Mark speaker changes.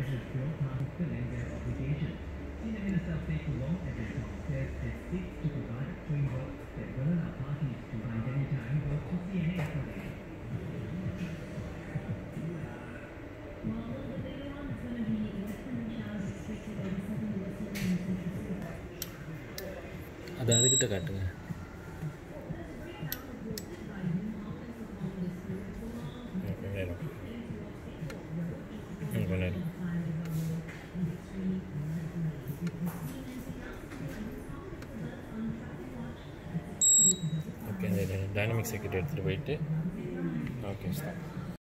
Speaker 1: அது அதுக்கிட்ட காட்டுங்க. ஓகே, டைனமிக் சர்க்யூட் எடுத்துகிட்டு போயிட்டு ஓகே ஸ்டாப்.